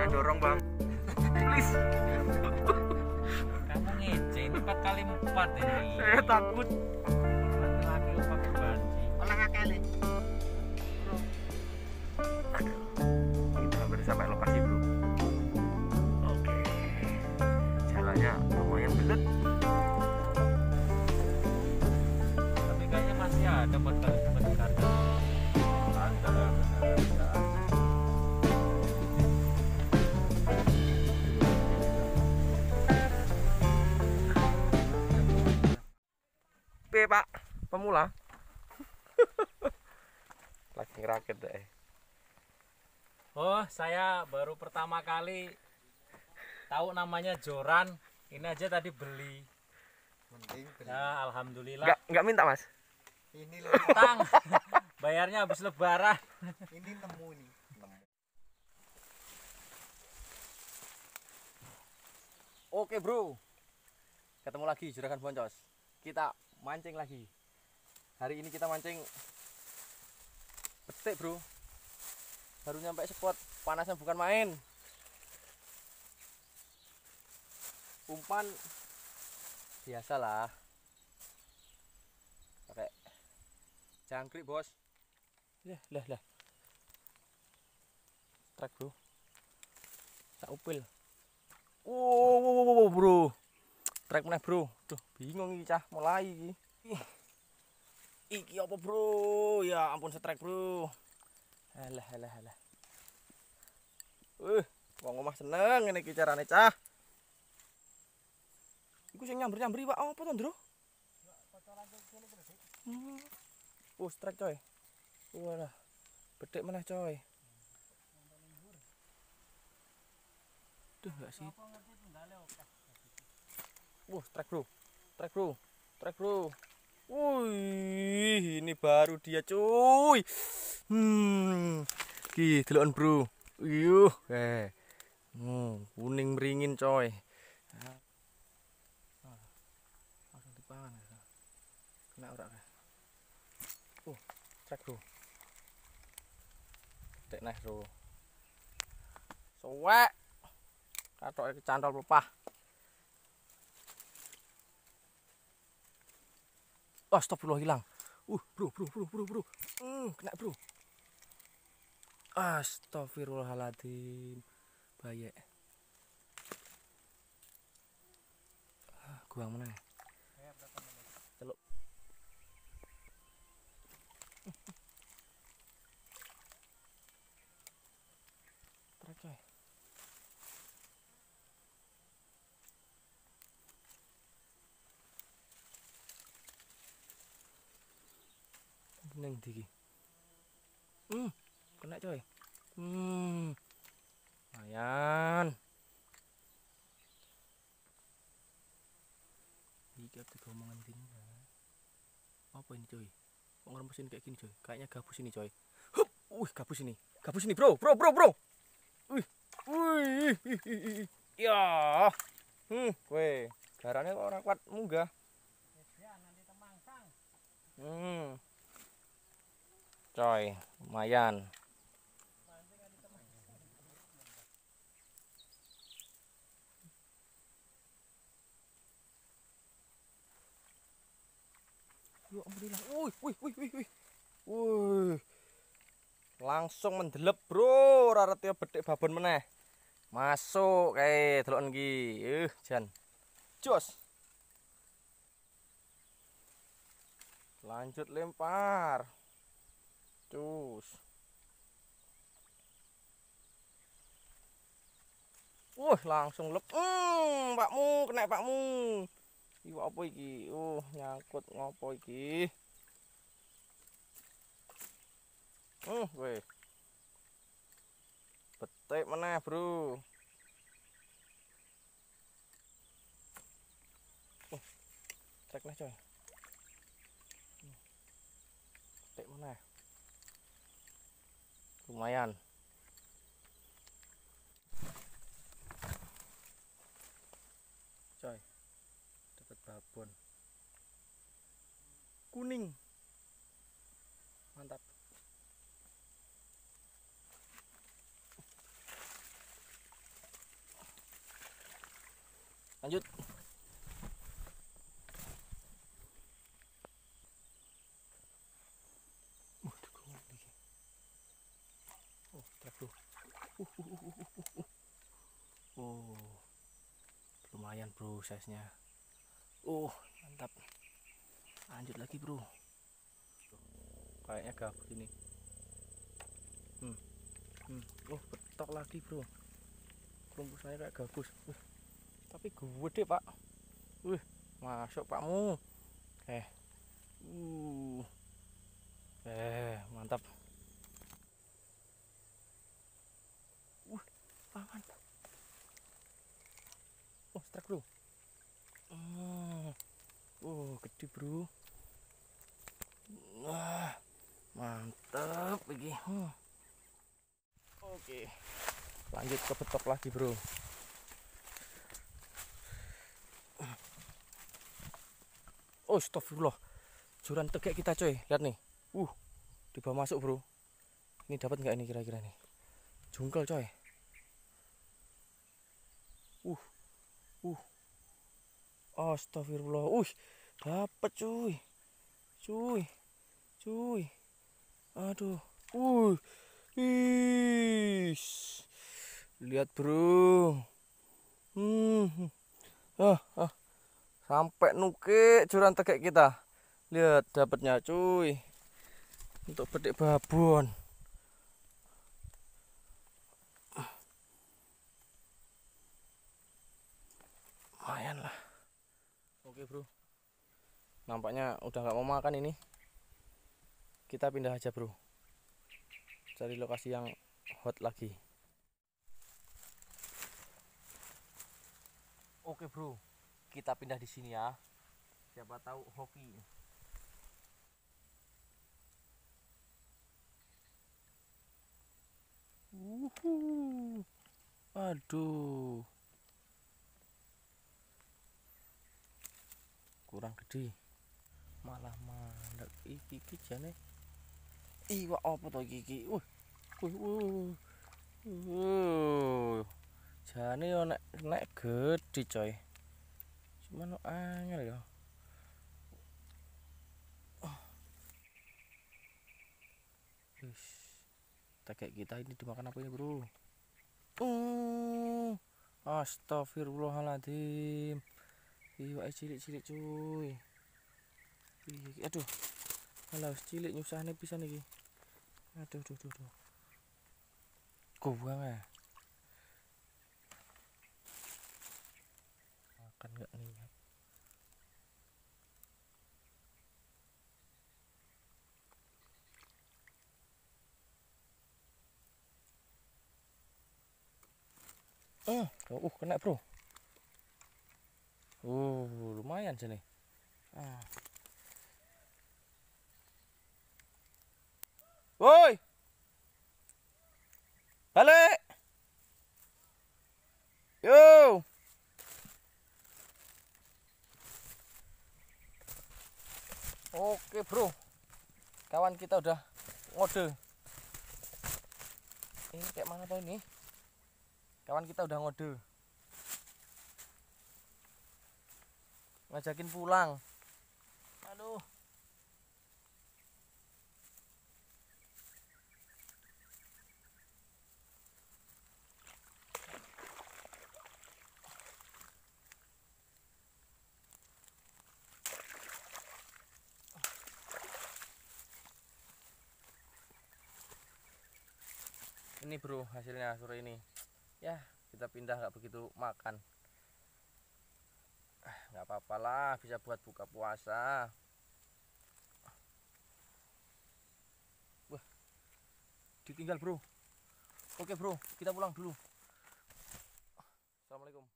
Jangan dorong bang. Please. Kamu ngece, ini 4x4 ini. Saya takut. Laki-laki pakai banci. Olah kali. Kita hampir sampai lokasi bro. Oke. Jalannya lumayan belet. Tapi kayaknya masih ada buat kalian mendekatkan. Ada. Pak, pemula. Lagi ngerakit deh. Oh, saya baru pertama kali tahu namanya joran. Ini aja tadi beli. Penting Ya, alhamdulillah. Nggak minta mas? ini loh. Utang. Bayarnya habis lebaran. Ini nemu nih. Nemu. Oke bro, ketemu lagi Juragan Boncos. Kita mancing lagi. Hari ini kita mancing petik bro. Baru nyampe spot, panasnya bukan main. Umpan biasalah, pakai jangkrik bos. Lah. Trek bro, tak upil. Wow bro, trek meneh bro. Tuh bingung iki cah mulai iki. Iki apa bro? Ya ampun setrek bro. Alah. Wong omah seneng ngene iki carane cah. Iku sing nyamber-nyambri Pak. Apa to, Ndro? Strike coy. Walah. Bedhek meneh coy. Duh, enggak sih. Strike bro. Wih, ini baru dia cuy. Ki deloken bro. Yuh, kuning meringin coy. Langsung dipangan. Kena ora kae. Strike bro. Dek neh bro. Suwek. Katoke kecantol pelepah. Astagfirullah hilang. Bro. Kena bro. Astagfirullahaladzim. Bayek. Guang mana? Celuk. Trek coy. Neng ndi iki? Kena coy. Lumayan. Iki apa omongan gini ya? Apa ini coy? Kok ngeremesin kayak gini coy? Kayaknya gabus ini coy. Hup! Gabus ini. Gabus ini bro. Wih. Ya. Weh, garane kok ora kuat munggah. Coy, lumayan. Ya alhamdulillah. Wih. Langsung mendelep, bro. Ora retya bedhek babon meneh. Masuk kae deloken iki. Jan. Jos. Lanjut lempar. Cus. Langsung lep. Pakmu, kena pakmu. Iki apa iki? Nyangkut ngopo iki? Weh. Betik meneh, bro. Trek neh, coy. Betik meneh. Lumayan. Coy. Dapat babon. Kuning. Mantap. Lanjut. Oh, trap bro. Oh, lumayan bro size-nya. Mantap. Lanjut lagi bro. Kayaknya gabus ini. Betok lagi bro. Kelompok saya kayak gabus. Tapi gede pak. Masuk pakmu. Mantap. Aman. Strike bro. Gede bro. Mantap lagi. Oke, lanjut ke betok lagi bro. Astagfirullah, joran tegak kita coy, lihat nih. Di bawah masuk bro. Ini dapat nggak ini kira-kira nih? Jungkel coy. Astagfirullah. Dapat cuy. Aduh. Lihat bro. Sampai nuke joran tegak kita. Lihat dapatnya cuy. Untuk petik babon. Lumayan lah. Oke bro, nampaknya udah nggak mau makan ini. Kita pindah aja bro, cari lokasi yang hot lagi. Oke bro, kita pindah di sini ya. Siapa tahu hoki. Aduh, kurang gede, malah mandek iki jane. Iwak apa to iki? Jane yo nek gede coy. Cuman angel ya. Kayak kita ini dimakan apa ini bro? Astagfirullahaladzim. Iwak cilik-cilik cuy. Aduh. Alah cilik nyusahne pisan iki. Aduh. Buang ya. Makan enggak niat. Kena bro. Lumayan sini. Woi, balik. Yo. Oke bro, kawan kita udah ngode. Ini kayak mana tuh ini? Kawan kita udah ngode, ngajakin pulang. Aduh. Ini bro hasilnya sore ini. Ya kita pindah nggak begitu makan. Nggak apa-apa lah, bisa buat buka puasa. Wah, ditinggal bro. Oke bro, kita pulang dulu. Assalamualaikum.